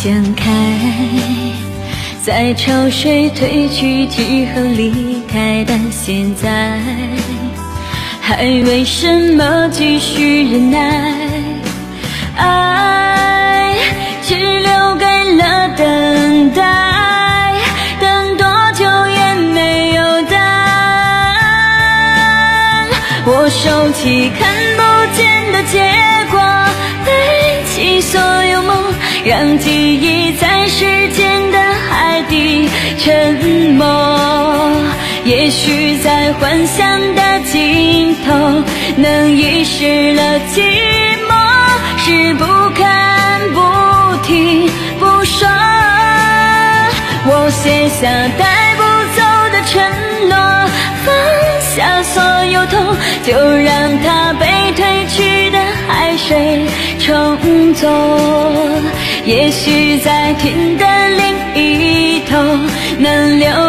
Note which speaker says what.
Speaker 1: 想开，在潮水退去之后离开，但现在还为什么继续忍耐？爱只留给了等待，等多久也没有答案。我收起看不见的结果，背起所有梦，让记忆在时间的海底沉没。也许在幻想的尽头，能遗失了寂寞，是不看不听不说。我写下带不走的承诺，放下所有痛，就让它被退去的海水冲走。也许在天的另一头，能留